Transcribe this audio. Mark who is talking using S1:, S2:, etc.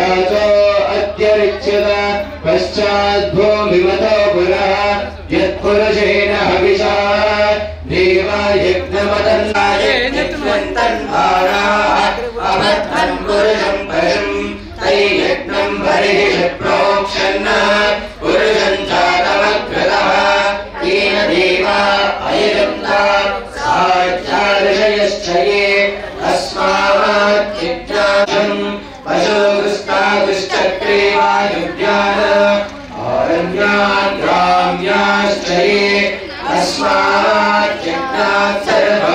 S1: याचो अत्यरिच्यत पश्चाद्भूमिमतो पुनः यत्पुरुषेण हविषा देवा यज्ञमतन्नाय अमर्थं पुरुषं परं तै यज्ञं बर्हिः प्रोक्षन् पुरुषं चातमग्रतः तेन देवा अयजन्ता साक्षादृशयश्चये अस्मात् यज्ञाशं पशुगुस्तागुश्चक्रे वायुव्यान् आरण्यान् ग्राम्याश्चये अस्मात् यज्ञात् सर्व